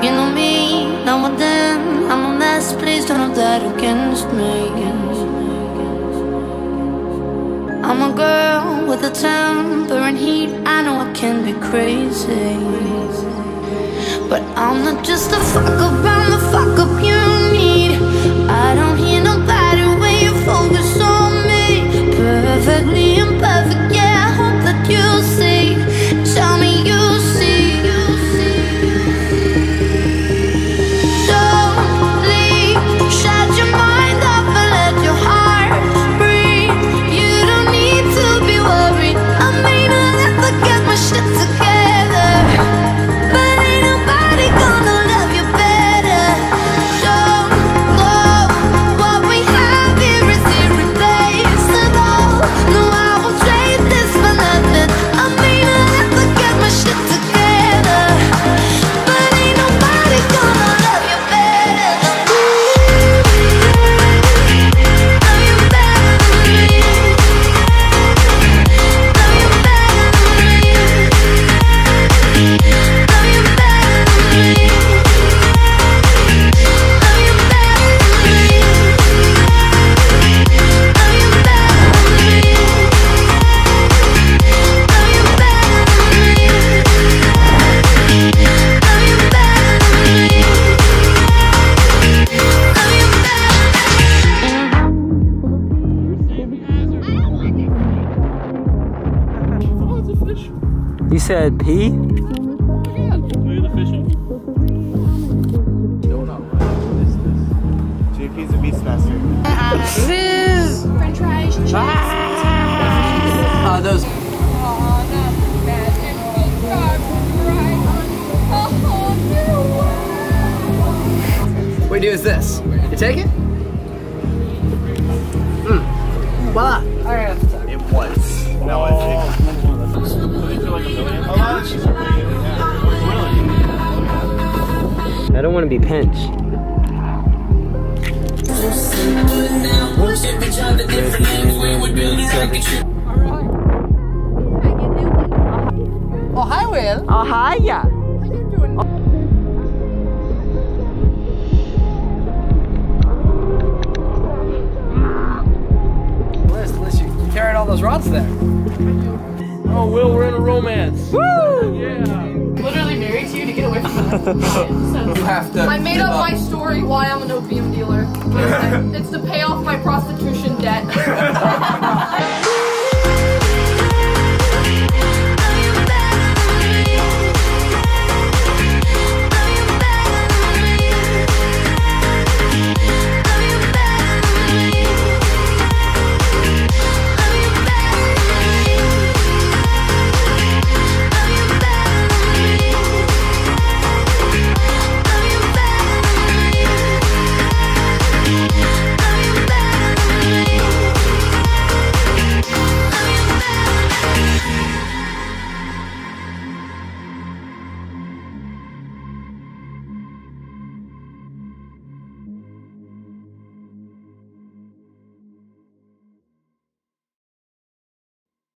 You know me, now and then I'm a mess, please don't hold that against me. I'm a girl with a temper and heat, I know I can be crazy, but I'm not just a fuck up, I'm the fuck up you need. I don't hear nobody when you focus on me. Perfectly imperfect, yeah, I hope that you see. Tell me you see. Don't leave, shut your mind up and let your heart breathe. You don't need to be worried, I may not ever get my shit together, but ain't nobody gonna love you better. Don't go, what we have here is irreplaceable. No, I won't trade this for nothing. I may not ever get my shit together, but ain't nobody gonna love you better. Love you better than me. Love you better than me. Love you better than me. Love you better than me. Love you better than me. Love you better than me. Love you better than me. You said pee? Look at the fishing. JP's a Beastmaster. French fries, cheese. Those. What we do is this. You take it? Voila. It was. No, I don't want to be pinched. Oh, hi, Will. Oh, hi, yeah. How you doing? Liz, you carried all those rods there. Oh, Will, we're in a romance. Woo! Yeah. Literally married to you to get away from that. You have to. I made up my story why I'm an opium dealer. It's to pay off my prostitution debt.